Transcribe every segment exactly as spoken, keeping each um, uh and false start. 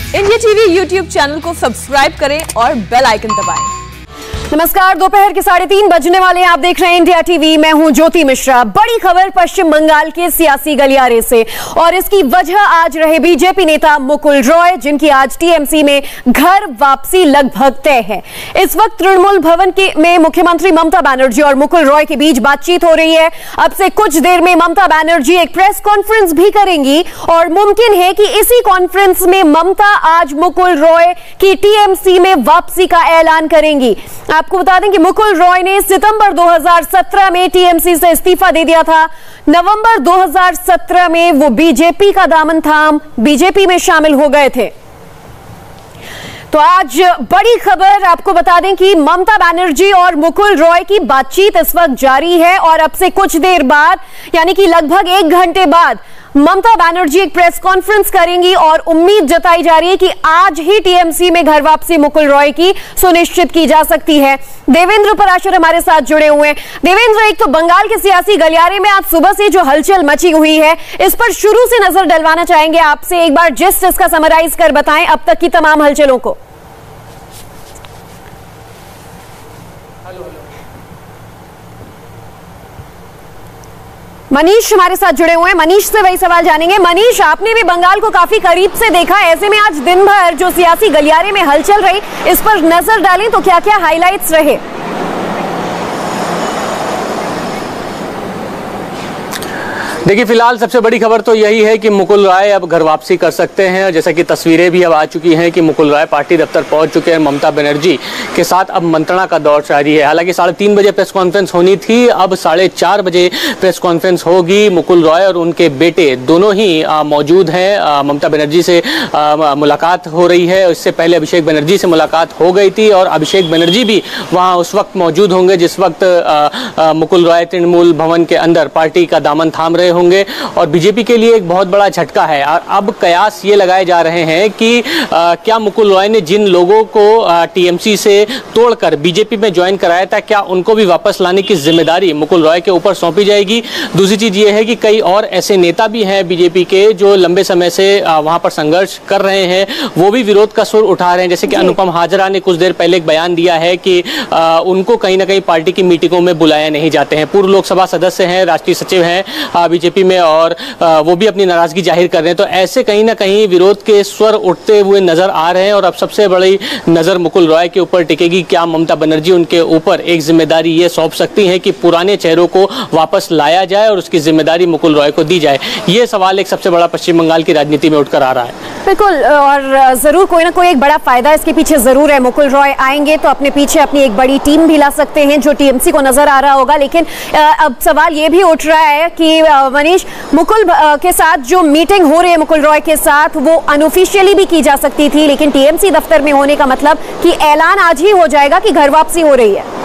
India TV YouTube channel को subscribe करें और बेल आइकन दबाएं। नमस्कार, दोपहर के साढ़े तीन बजने वाले हैं। आप देख रहे हैं इंडिया टीवी। मैं हूं ज्योति मिश्रा। बड़ी खबर पश्चिम बंगाल के सियासी गलियारे से, और इसकी वजह आज रहे बीजेपी नेता मुकुल रॉय, जिनकी आज टीएमसी में घर वापसी लगभग तय है। इस वक्त तृणमूल भवन के में मुख्यमंत्री ममता बनर्जी और मुकुल रॉय के बीच बातचीत हो रही है। अब से कुछ देर में ममता बनर्जी एक प्रेस कॉन्फ्रेंस भी करेंगी, और मुमकिन है कि इसी कॉन्फ्रेंस में ममता आज मुकुल रॉय की टीएमसी में वापसी का ऐलान करेंगी। आपको बता दें कि मुकुल रॉय ने सितंबर दो हज़ार सत्रह में टीएमसी से इस्तीफा दे दिया था। नवंबर दो हज़ार सत्रह में वो बीजेपी का दामन थाम बीजेपी में शामिल हो गए थे। तो आज बड़ी खबर आपको बता दें कि ममता बनर्जी और मुकुल रॉय की बातचीत इस वक्त जारी है, और अब से कुछ देर बाद यानी कि लगभग एक घंटे बाद ममता बनर्जी एक प्रेस कॉन्फ्रेंस करेंगी, और उम्मीद जताई जा रही है कि आज ही टीएमसी में घर वापसी मुकुल रॉय की सुनिश्चित की जा सकती है। देवेंद्र पराशर हमारे साथ जुड़े हुए हैं। देवेंद्र, एक तो बंगाल के सियासी गलियारे में आज सुबह से जो हलचल मची हुई है, इस पर शुरू से नजर डलवाना चाहेंगे आपसे। एक बार जिस्ट इसका समराइज कर बताएं अब तक की तमाम हलचलों को। मनीष हमारे साथ जुड़े हुए हैं। मनीष से वही सवाल जानेंगे। मनीष, आपने भी बंगाल को काफी करीब से देखा, ऐसे में आज दिन भर जो सियासी गलियारे में हलचल रही, इस पर नजर डालें तो क्या क्या हाइलाइट्स रहे? देखिए, फिलहाल सबसे बड़ी खबर तो यही है कि मुकुल रॉय अब घर वापसी कर सकते हैं। जैसा कि तस्वीरें भी अब आ चुकी हैं कि मुकुल रॉय पार्टी दफ्तर पहुंच चुके हैं। ममता बनर्जी के साथ अब मंत्रणा का दौर जारी है। हालांकि साढ़े तीन बजे प्रेस कॉन्फ्रेंस होनी थी, अब साढ़े चार बजे प्रेस कॉन्फ्रेंस होगी। मुकुल रॉय और उनके बेटे दोनों ही आ, मौजूद हैं। ममता बनर्जी से आ, मुलाकात हो रही है। इससे पहले अभिषेक बनर्जी से मुलाकात हो गई थी, और अभिषेक बनर्जी भी वहाँ उस वक्त मौजूद होंगे जिस वक्त आ, आ, मुकुल रॉय तृणमूल भवन के अंदर पार्टी का दामन थाम रहे होंगे। और बीजेपी के लिए एक बहुत बड़ा झटका है। अब कयास ये लगाए जा रहे हैं कि आ, क्या मुकुल रॉय ने जिन लोगों को टीएमसी से तोड़कर बीजेपी में ज्वाइन कराया था, क्या उनको भी वापस लाने की जिम्मेदारी मुकुल रॉय के ऊपर सौंपी जाएगी? दूसरी चीज ये है कि कई और ऐसे नेता भी हैं बीजेपी के जो लंबे समय से वहां पर संघर्ष कर रहे हैं, वो भी विरोध का सुर उठा रहे हैं। जैसे कि अनुपम हाजरा ने कुछ देर पहले एक बयान दिया है कि आ, उनको कहीं ना कहीं पार्टी की मीटिंगों में बुलाया नहीं जाते हैं। पूर्व लोकसभा सदस्य हैं, राष्ट्रीय सचिव हैं बीजेपी में, और वो भी अपनी नाराजगी जाहिर कर रहे हैं। तो ऐसे कहीं ना कहीं विरोध के स्वर उठते हुए नजर आ रहे हैं। और अब सबसे बड़ी नजर मुकुल रॉय के ऊपर टिकेगी। क्या ममता बनर्जी उनके ऊपर एक जिम्मेदारी ये सौंप सकती हैं कि पुराने चेहरों को वापस लाया जाए और उसकी जिम्मेदारी मुकुल रॉय को दी जाए? ये सवाल एक सबसे बड़ा पश्चिम बंगाल की राजनीति में उठकर आ रहा है। बिल्कुल, और जरूर कोई ना कोई एक बड़ा फायदा इसके पीछे जरूर है। मुकुल रॉय आएंगे तो अपने पीछे अपनी एक बड़ी टीम भी ला सकते हैं, जो टीएमसी को नजर आ रहा होगा। लेकिन अब सवाल ये भी उठ रहा है कि मनीष, मुकुल के साथ जो मीटिंग हो रही है मुकुल रॉय के साथ, वो अनऑफिशियली भी की जा सकती थी, लेकिन टीएमसी दफ्तर में होने का मतलब कि ऐलान आज ही हो जाएगा कि घर वापसी हो रही है।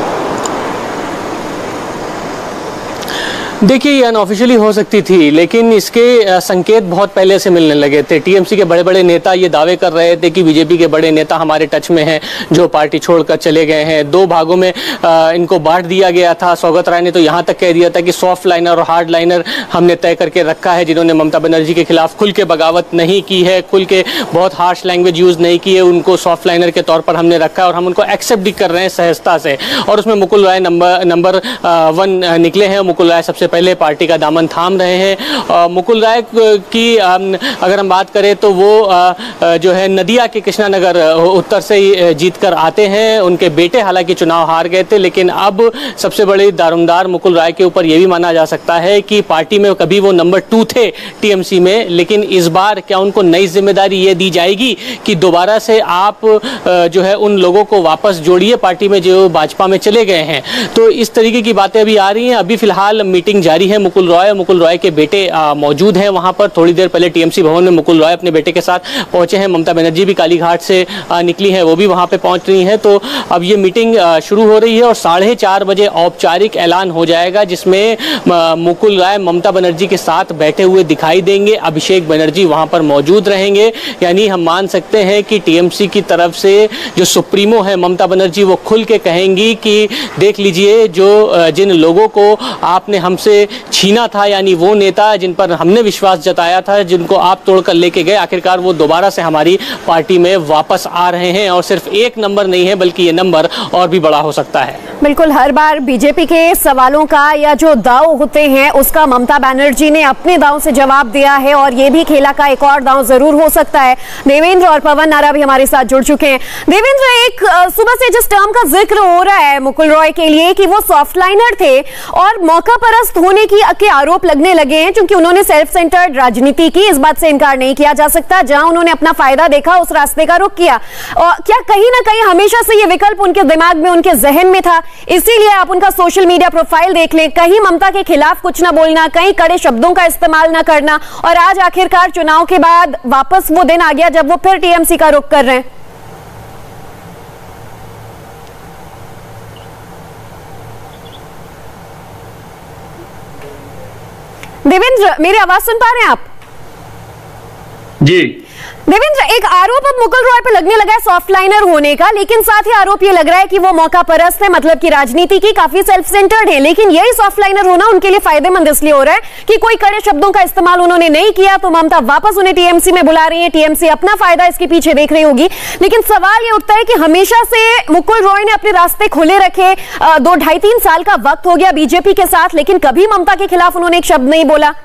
देखिए, ये अनऑफिशियली हो सकती थी, लेकिन इसके संकेत बहुत पहले से मिलने लगे थे। टीएमसी के बड़े बड़े नेता ये दावे कर रहे थे कि बीजेपी के बड़े नेता हमारे टच में हैं, जो पार्टी छोड़कर चले गए हैं। दो भागों में आ, इनको बांट दिया गया था। सौगत राय ने तो यहाँ तक कह दिया था कि सॉफ्ट लाइनर और हार्ड लाइनर हमने तय करके रखा है। जिन्होंने ममता बनर्जी के खिलाफ खुल के बगावत नहीं की है, खुल के बहुत हार्श लैंग्वेज यूज नहीं की है, उनको सॉफ्ट लाइनर के तौर पर हमने रखा है, और हम उनको एक्सेप्ट भी कर रहे हैं सहजता से। और उसमें Mukul Roy number number one निकले हैं। मुकुल रॉय सबसे पहले पार्टी का दामन थाम रहे हैं। मुकुल रॉय की अगर हम बात करें तो वो जो है नदिया के कृष्णानगर उत्तर से जीत कर आते हैं। उनके बेटे हालांकि चुनाव हार गए थे, लेकिन अब सबसे बड़ी दारोमदार मुकुल रॉय के ऊपर यह भी माना जा सकता है कि पार्टी में कभी वो नंबर टू थे टीएमसी में, लेकिन इस बार क्या उनको नई जिम्मेदारी ये दी जाएगी कि दोबारा से आप जो है उन लोगों को वापस जोड़िए पार्टी में जो भाजपा में चले गए हैं। तो इस तरीके की बातें अभी आ रही हैं। अभी फिलहाल मीटिंग जारी है। मुकुल रॉय मुकुल रॉय के बेटे मौजूद हैं वहां पर। थोड़ी देर पहले टीएमसी भवन में मुकुल रॉय अपने बेटे के साथ पहुंचे हैं। ममता बनर्जी भी कालीघाट से आ, निकली हैं, वो भी वहां पे पहुंच रही हैं। तो अब ये मीटिंग आ, शुरू हो रही है और साढ़े चार बजे औपचारिक ऐलान हो जाएगा, जिसमें मुकुल रॉय ममता बनर्जी के साथ बैठे हुए दिखाई देंगे। अभिषेक बनर्जी वहां पर मौजूद रहेंगे। यानी हम मान सकते हैं कि टीएमसी की तरफ से जो सुप्रीमो है ममता बनर्जी, वो खुल के कहेंगी कि देख लीजिए, जो जिन लोगों को आपने हम हमसे छीना था, यानी वो नेता जिन पर हमने विश्वास जताया था, जिनको आप तोड़कर लेके गए, आखिरकार वो दोबारा से हमारी पार्टी में वापस आ रहे हैं। और सिर्फ एक नंबर नहीं है बल्कि ये नंबर और भी बड़ा हो सकता है। बिल्कुल, हर बार बीजेपी के सवालों का या जो दाव होते हैं उसका ममता बनर्जी ने अपने दाव से जवाब दिया है, और ये भी खेला का एक और दाव जरूर हो सकता है। देवेंद्र और पवन नारा भी हमारे साथ जुड़ चुके हैं। देवेंद्र, एक सुबह से जिस टर्म का जिक्र हो रहा है मुकुल रॉय के लिए कि वो सॉफ्ट लाइनर थे और मौका परस्त होने की के आरोप लगने लगे हैं, क्योंकि उन्होंने सेल्फ सेंटर्ड राजनीति की, इस बात से इनकार नहीं किया जा सकता। जहां उन्होंने अपना फायदा देखा उस रास्ते का रुख किया। और क्या कहीं ना कहीं हमेशा से ये विकल्प उनके दिमाग में, उनके जहन में था, इसीलिए आप उनका सोशल मीडिया प्रोफाइल देख लें, कहीं ममता के खिलाफ कुछ ना बोलना, कहीं कड़े शब्दों का इस्तेमाल ना करना, और आज आखिरकार चुनाव के बाद वापस वो दिन आ गया जब वो फिर टीएमसी का रुख कर रहे हैं। देवेंद्र, मेरी आवाज सुन पा रहे हैं आप? जी देवेंद्र, एक आरोप अब मुकुल रॉय पे लगने लगा है सॉफ्ट लाइनर होने का, लेकिन साथ ही आरोप ये लग रहा है कि वो मौका परस्त है, मतलब कि राजनीति की काफी सेल्फ सेंटर्ड है। लेकिन यही सॉफ्ट लाइनर होना उनके लिए फायदेमंद इसलिए हो रहा है कि कोई कड़े शब्दों का इस्तेमाल उन्होंने नहीं किया, तो ममता वापस उन्हें टीएमसी में बुला रही है, टीएमसी अपना फायदा इसके पीछे देख रही होगी। लेकिन सवाल ये उठता है कि हमेशा से मुकुल रॉय ने अपने रास्ते खुले रखे, दो ढाई तीन साल का वक्त हो गया बीजेपी के साथ, लेकिन कभी ममता के खिलाफ उन्होंने एक शब्द नहीं बोला।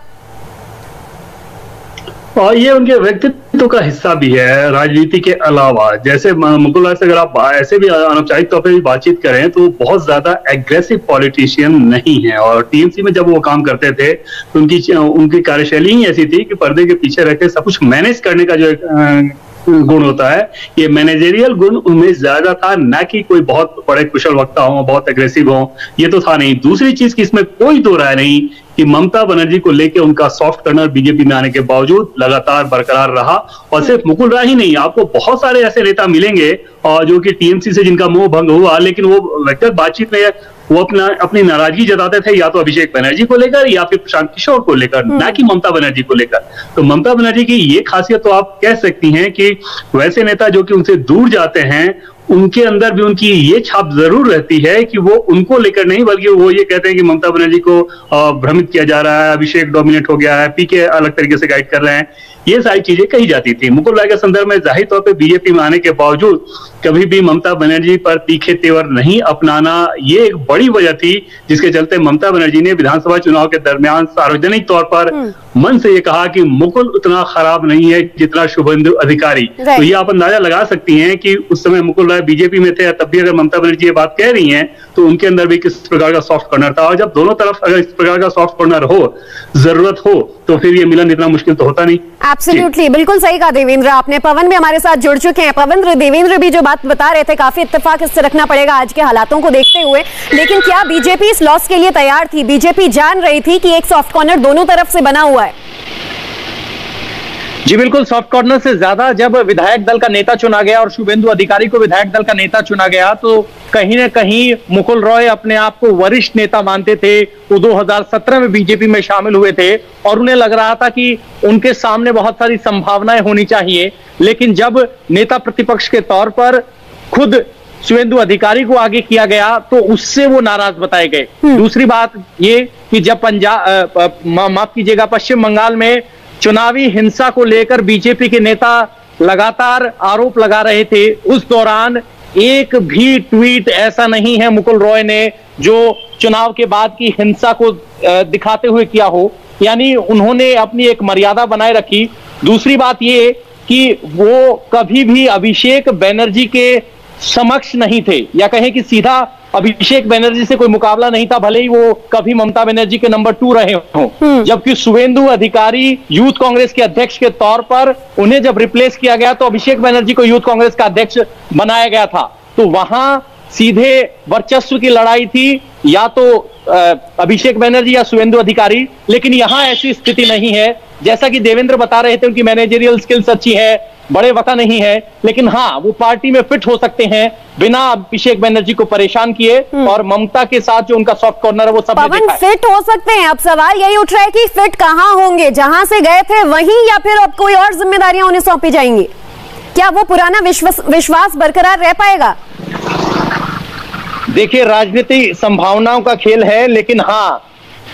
और ये उनके व्यक्तित्व का हिस्सा भी है राजनीति के अलावा। जैसे मुकुल रॉय से अगर आप ऐसे भी अनौपचारिक तौर पर भी बातचीत करें तो बहुत ज्यादा एग्रेसिव पॉलिटिशियन नहीं है, और टीएमसी में जब वो काम करते थे तो उनकी उनकी कार्यशैली ही ऐसी थी कि पर्दे के पीछे रहकर सब कुछ मैनेज करने का जो एक गुण होता है, ये मैनेजरियल गुण उनमें ज्यादा था, ना कि कोई बहुत बड़े कुशल वक्ता हो, बहुत एग्रेसिव हो, ये तो था नहीं। दूसरी चीज की इसमें कोई दो राय नहीं कि ममता बनर्जी को लेकर उनका सॉफ्ट कर्नर बीजेपी में आने के बावजूद लगातार बरकरार रहा। और सिर्फ मुकुल रॉय ही नहीं, आपको बहुत सारे ऐसे नेता मिलेंगे और जो कि टीएमसी से जिनका मोह भंग हुआ, लेकिन वो व्यक्तिगत बातचीत में वो अपना अपनी नाराजगी जताते थे या तो अभिषेक बनर्जी को लेकर या फिर प्रशांत किशोर को लेकर, ना कि ममता बनर्जी को लेकर। तो ममता बनर्जी की ये खासियत तो आप कह सकती हैं कि वैसे नेता जो कि उनसे दूर जाते हैं उनके अंदर भी उनकी ये छाप जरूर रहती है कि वो उनको लेकर नहीं, बल्कि वो ये कहते हैं कि ममता बनर्जी को भ्रमित किया जा रहा है, अभिषेक डोमिनेट हो गया है, पीके अलग तरीके से गाइड कर रहे हैं, ये सारी चीजें कही जाती थी। मुकुल रॉय के संदर्भ में जाहिर तौर पे बीजेपी में आने के बावजूद कभी भी ममता बनर्जी पर तीखे तेवर नहीं अपनाना, ये एक बड़ी वजह थी जिसके चलते ममता बनर्जी ने विधानसभा चुनाव के दरमियान सार्वजनिक तौर पर मन से ये कहा कि मुकुल उतना खराब नहीं है जितना शुभेंदु अधिकारी। तो ये आप अंदाजा लगा सकती हैं कि उस समय मुकुल रॉय बीजेपी में थे, तब भी अगर ममता बनर्जी ये बात कह रही हैं तो उनके अंदर भी किस प्रकार का सॉफ्ट कॉर्नर था। और जब दोनों तरफ अगर इस प्रकार का सॉफ्ट कॉर्नर हो, जरूरत हो, तो फिर ये मिलन इतना मुश्किल तो होता नहीं। एब्सोल्युटली, बिल्कुल सही कहा देवेंद्र आपने। पवन भी हमारे साथ जुड़ चुके हैं। पवन, देवेंद्र भी जो बात बता रहे थे काफी इत्तेफाक इससे रखना पड़ेगा आज के हालातों को देखते हुए, लेकिन क्या बीजेपी इस लॉस के लिए तैयार थी? बीजेपी जान रही थी कि एक सॉफ्ट कॉर्नर दोनों तरफ से बना हुआ है। जी बिल्कुल, सॉफ्ट कॉर्नर से ज्यादा जब विधायक दल का नेता चुना गया और शुभेंदु अधिकारी को विधायक दल का नेता चुना गया तो कहीं ना कहीं मुकुल रॉय अपने आप को वरिष्ठ नेता मानते थे। वो दो हज़ार सत्रह में बीजेपी में शामिल हुए थे और उन्हें लग रहा था कि उनके सामने बहुत सारी संभावनाएं होनी चाहिए, लेकिन जब नेता प्रतिपक्ष के तौर पर खुद शुभेंदु अधिकारी को आगे किया गया तो उससे वो नाराज बताए गए। दूसरी बात ये कि जब पंजाब माफ कीजिएगा पश्चिम बंगाल में चुनावी हिंसा को लेकर बीजेपी के नेता लगातार आरोप लगा रहे थे, उस दौरान एक भी ट्वीट ऐसा नहीं है मुकुल रॉय ने जो चुनाव के बाद की हिंसा को दिखाते हुए किया हो, यानी उन्होंने अपनी एक मर्यादा बनाए रखी। दूसरी बात ये कि वो कभी भी अभिषेक बनर्जी के समक्ष नहीं थे, या कहें कि सीधा अभिषेक बनर्जी से कोई मुकाबला नहीं था, भले ही वो कभी ममता बनर्जी के नंबर टू रहे हों। जबकि शुभेंदु अधिकारी यूथ कांग्रेस के अध्यक्ष के तौर पर उन्हें जब रिप्लेस किया गया तो अभिषेक बनर्जी को यूथ कांग्रेस का अध्यक्ष बनाया गया था, तो वहां सीधे वर्चस्व की लड़ाई थी, या तो अभिषेक बनर्जी या शुभेंदु अधिकारी। लेकिन यहां ऐसी स्थिति नहीं है, जैसा कि देवेंद्र बता रहे थे उनकी मैनेजरियल स्किल्स अच्छी है, बड़े वक्त नहीं है, लेकिन हाँ वो पार्टी में फिट हो सकते हैं बिना अभिषेक बनर्जी को परेशान किए, और ममता के साथ जो उनका सॉफ्ट कॉर्नर है वो सब पवन फिट हो सकते हैं। अब सवाल यही उठ रहा है कि फिट कहां होंगे, जहां से गए थे वहीं, या फिर अब कोई और जिम्मेदारियां उन्हें सौंपी जाएंगी? क्या वो पुराना विश्वास विश्वास बरकरार रह पाएगा? देखिए, राजनीति संभावनाओं का खेल है, लेकिन हाँ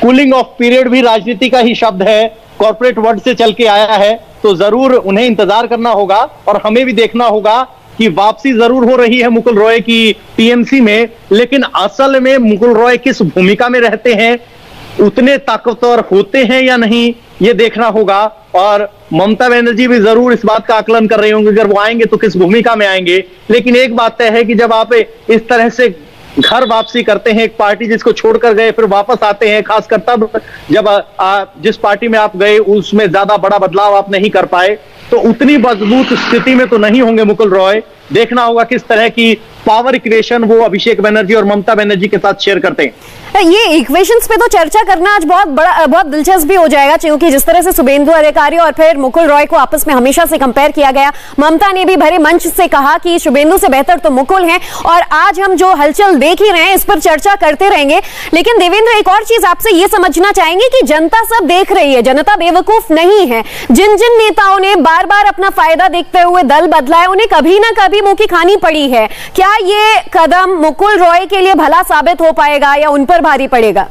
कूलिंग ऑफ पीरियड भी राजनीति का ही शब्द है, कॉर्पोरेट वर्ड से चल के आया है, तो जरूर उन्हें इंतजार करना होगा और हमें भी देखना होगा कि वापसी जरूर हो रही है मुकुल रॉय की टीएमसी में, लेकिन असल में मुकुल रॉय किस भूमिका में रहते हैं, उतने ताकतवर होते हैं या नहीं, ये देखना होगा। और ममता बनर्जी भी जरूर इस बात का आकलन कर रही होंगे, अगर वो आएंगे तो किस भूमिका में आएंगे। लेकिन एक बात तय है कि जब आप इस तरह से घर वापसी करते हैं, एक पार्टी जिसको छोड़कर गए फिर वापस आते हैं, खासकर तब जब आ, जिस पार्टी में आप गए उसमें ज्यादा बड़ा बदलाव आप नहीं कर पाए, तो उतनी मजबूत स्थिति में तो नहीं होंगे मुकुल रॉय। देखना होगा किस तरह की पावर इक्वेशन वो अभिषेक बनर्जी और ममता बनर्जी के साथ शेयर करते हैं। ये इक्वेशंस पे तो चर्चा करना आज बहुत बड़ा बहुत दिलचस्प भी हो जाएगा, क्योंकि जिस तरह से शुभेंदु अधिकारी और फिर मुकुल रॉय को आपस में हमेशा से कंपेयर किया गया, ममता ने भी भरे मंच से कहा कि शुभेंदु से बेहतर तो मुकुल हैं, और आज हम जो हलचल देख ही रहे हैं इस पर चर्चा करते रहेंगे। लेकिन देवेंद्र, एक और चीज आपसे ये समझना चाहेंगे कि जनता सब देख रही है, जनता बेवकूफ नहीं है। जिन जिन नेताओं ने बार बार अपना फायदा देखते हुए दल बदला है, उन्हें कभी ना कभी मुंह की खानी पड़ी है। क्या ये कदम मुकुल रॉय के लिए भला साबित हो पाएगा या उन पर भारी पड़ेगा?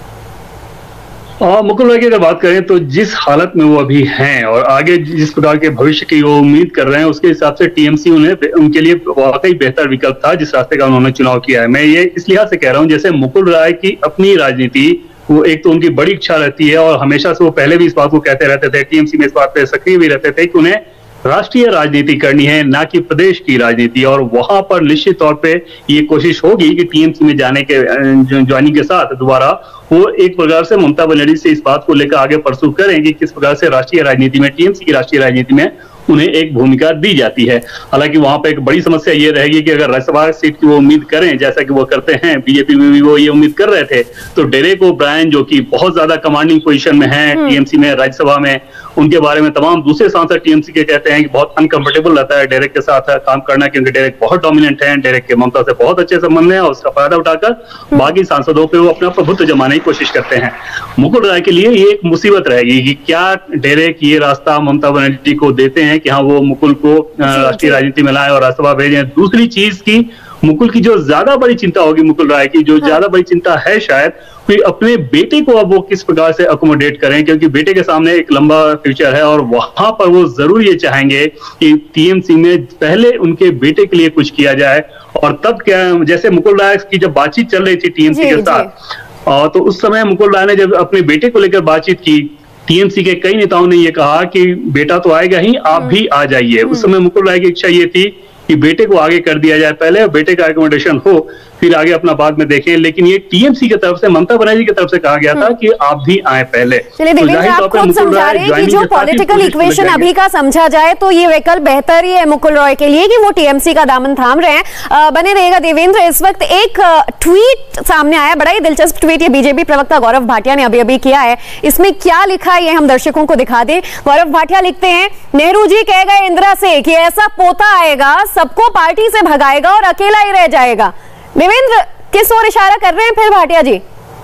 हाँ, मुकुल रॉय की अगर बात करें तो जिस हालत में वो अभी हैं और आगे जिस प्रकार के भविष्य की वो उम्मीद कर रहे हैं, उसके हिसाब से टीएमसी उन्हें उनके लिए वाकई बेहतर विकल्प था जिस रास्ते का उन्होंने चुनाव किया है। मैं ये इस लिहाज से कह रहा हूँ, जैसे मुकुल रॉय की अपनी राजनीति, वो एक तो उनकी बड़ी इच्छा रहती है और हमेशा से वो पहले भी इस बात को कहते रहते थे, टीएमसी में इस बात पे सक्रिय भी रहते थे कि उन्हें राष्ट्रीय राजनीति करनी है, ना कि प्रदेश की राजनीति। और वहां पर निश्चित तौर पे ये कोशिश होगी कि टीएमसी में जाने के ज्वाइनिंग के साथ दोबारा वो एक प्रकार से ममता बनर्जी से इस बात को लेकर आगे परसू करें कि किस प्रकार से राष्ट्रीय राजनीति में, टीएमसी की राष्ट्रीय राजनीति में उन्हें एक भूमिका दी जाती है। हालांकि वहां पर एक बड़ी समस्या ये रहेगी कि अगर राज्यसभा सीट की वो उम्मीद करें, जैसा कि वो करते हैं, बीजेपी में भी वो ये उम्मीद कर रहे थे, तो डेरेक ओब्रायन जो कि बहुत ज्यादा कमांडिंग पोजीशन में है टीएमसी में, राज्यसभा में, उनके बारे में तमाम दूसरे सांसद टीएमसी के कहते हैं कि बहुत अनकंफर्टेबल रहता है डेरेक के साथ काम करना, क्योंकि डेरेक बहुत डोमिनेंट है, डेरेक के ममता से बहुत अच्छे संबंध हैं और उसका फायदा उठाकर बाकी सांसदों पे वो अपना प्रभुत्व जमाने की कोशिश करते हैं। मुकुल रॉय के लिए ये एक मुसीबत रहेगी कि क्या डेरेक ये रास्ता ममता बनर्जी को देते हैं कि हाँ वो मुकुल को राष्ट्रीय राजनीति में लाए और राज्यसभा भेजें। दूसरी चीज की मुकुल की जो ज्यादा बड़ी चिंता होगी, मुकुल रॉय की जो ज्यादा बड़ी चिंता है शायद, कि अपने बेटे को अब वो किस प्रकार से अकोमोडेट करें, क्योंकि बेटे के सामने एक लंबा फ्यूचर है और वहां पर वो जरूर ये चाहेंगे कि टीएमसी में पहले उनके बेटे के लिए कुछ किया जाए। और तब क्या, जैसे मुकुल रॉय की जब बातचीत चल रही थी टीएमसी के साथ, और तो उस समय मुकुल रॉय ने जब अपने बेटे को लेकर बातचीत की, टीएमसी के कई नेताओं ने ये कहा कि बेटा तो आएगा ही, आप भी आ जाइए। उस समय मुकुल रॉय की इच्छा ये थी कि बेटे को आगे कर दिया जाए पहले और बेटे का अकोमोडेशन हो, फिर आगे अपना बाद में देखें। लेकिन ये टीएमसी की तरफ से, ममता बनर्जी की तरफ से कहा गया था कि आप भी आए पहले। चलिए देवेंद्र, आप खुद समझा रहे हैं कि जो पॉलिटिकल इक्वेशन अभी का समझा जाए तो ये विकल्प बेहतर ही है मुकुल रॉय के लिए कि वो टीएमसी का दामन थाम रहे हैं। बने रहेगा देवेंद्र। इस वक्त एक ट्वीट सामने आया, बड़ा ही दिलचस्प ट्वीट, ये बीजेपी प्रवक्ता गौरव भाटिया ने अभी अभी किया है। इसमें क्या लिखा है ये हम दर्शकों को दिखा दें। गौरव भाटिया लिखते हैं, नेहरू जी कह गए इंदिरा से कि ऐसा पोता आएगा, सबको पार्टी से भगाएगा और अकेला ही रह जाएगा। देवेंद्र, किस ओर इशारा कर रहे हैं फिर भाटिया जी?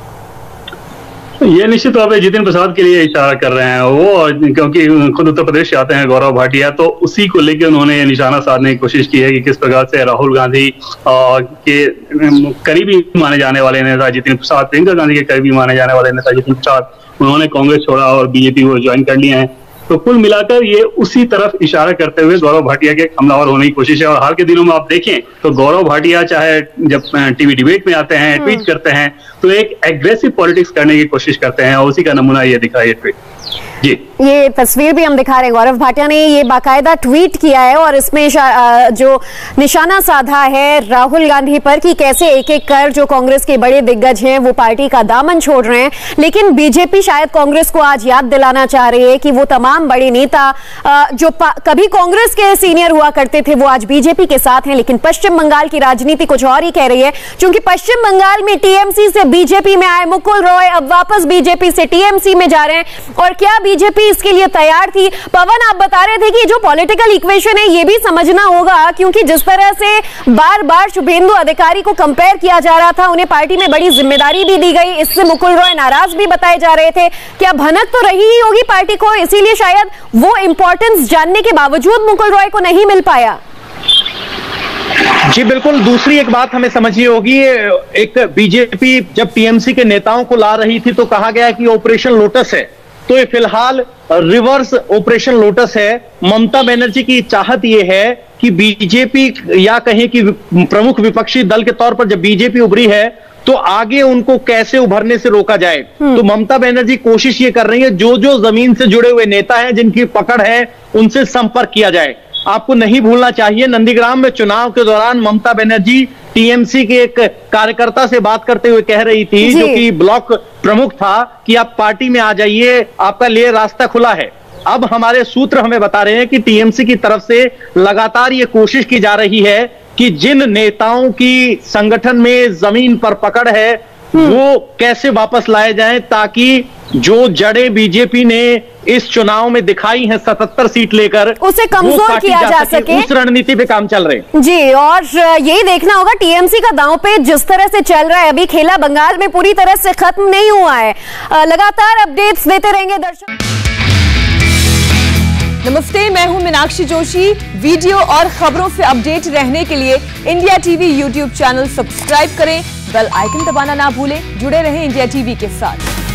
ये निश्चित तौर पे जितिन प्रसाद के लिए इशारा कर रहे हैं वो, और क्योंकि खुद उत्तर प्रदेश से आते हैं गौरव भाटिया, तो उसी को लेकर उन्होंने निशाना साधने की कोशिश की है कि किस प्रकार से राहुल गांधी के करीबी माने जाने वाले नेता जितिन प्रसाद, प्रियंका गांधी के करीबी माने जाने वाले नेता जितिन प्रसाद, उन्होंने कांग्रेस छोड़ा और बीजेपी को ज्वाइन कर लिया है। तो कुल मिलाकर ये उसी तरफ इशारा करते हुए गौरव भाटिया के हमलावर होने की कोशिश है। और हाल के दिनों में आप देखें तो गौरव भाटिया चाहे जब टीवी डिबेट में आते हैं, ट्वीट करते हैं, तो एक एग्रेसिव पॉलिटिक्स करने की कोशिश करते हैं, और उसी का नमूना ये दिखा ये ट्वीट। जी, ये तस्वीर भी हम दिखा रहे हैं। गौरव भाटिया ने ये बाकायदा ट्वीट किया है और इसमें जो निशाना साधा है राहुल गांधी पर कि कैसे एक एक कर जो कांग्रेस के बड़े दिग्गज हैं वो पार्टी का दामन छोड़ रहे हैं। लेकिन बीजेपी शायद कांग्रेस को आज याद दिलाना चाह रही है कि वो तमाम बड़े नेता जो कभी कांग्रेस के सीनियर हुआ करते थे वो आज बीजेपी के साथ हैं। लेकिन पश्चिम बंगाल की राजनीति कुछ और ही कह रही है, क्योंकि पश्चिम बंगाल में टीएमसी से बीजेपी में आए मुकुल रॉय अब वापस बीजेपी से टीएमसी में जा रहे हैं। और क्या बीजेपी इसके लिए तैयार थी? पवन, आप बता रहे थे कि जो पॉलिटिकल इक्वेशन है ये भी समझना होगा, क्योंकि जिस तरह से बार बार शुभेंदु अधिकारी को कंपेयर किया जा रहा था, उन्हें पार्टी में बड़ी जिम्मेदारी भी दी गई, इससे मुकुल रॉय नाराज भी बताए जा रहे थे। क्या भनक तो रही ही होगी पार्टी को, इसीलिए शायद वो इंपॉर्टेंस जानने के बावजूद मुकुल रॉय को नहीं मिल पाया? जी बिल्कुल, दूसरी एक बात हमें समझनी होगी, एक बीजेपी जब टीएमसी के नेताओं को ला रही थी तो कहा गया कि ऑपरेशन लोटस है, तो ये फिलहाल रिवर्स ऑपरेशन लोटस है। ममता बनर्जी की चाहत ये है कि बीजेपी या कहें कि प्रमुख विपक्षी दल के तौर पर जब बीजेपी उभरी है तो आगे उनको कैसे उभरने से रोका जाए। तो ममता बनर्जी कोशिश ये कर रही है जो जो जमीन से जुड़े हुए नेता हैं, जिनकी पकड़ है, उनसे संपर्क किया जाए। आपको नहीं भूलना चाहिए, नंदीग्राम में चुनाव के दौरान ममता बनर्जी टीएमसी के एक कार्यकर्ता से बात करते हुए कह रही थी, जो कि ब्लॉक प्रमुख था, कि आप पार्टी में आ जाइए, आपका लिए रास्ता खुला है। अब हमारे सूत्र हमें बता रहे हैं कि टीएमसी की तरफ से लगातार ये कोशिश की जा रही है कि जिन नेताओं की संगठन में जमीन पर पकड़ है वो कैसे वापस लाए जाएं, ताकि जो जड़ें बीजेपी ने इस चुनाव में दिखाई हैं सतहत्तर सीट लेकर, उसे कमजोर किया जा, जा सके। उस रणनीति पे काम चल रहे हैं जी। और यही देखना होगा टीएमसी का दांव पे जिस तरह से चल रहा है, अभी खेला बंगाल में पूरी तरह से खत्म नहीं हुआ है। लगातार अपडेट्स देते रहेंगे दर्शक। नमस्ते, मैं हूं मीनाक्षी जोशी। वीडियो और खबरों से अपडेट रहने के लिए India TV YouTube channel subscribe करें, बेल आइकन दबाना ना भूलें। जुड़े रहें इंडिया टीवी के साथ।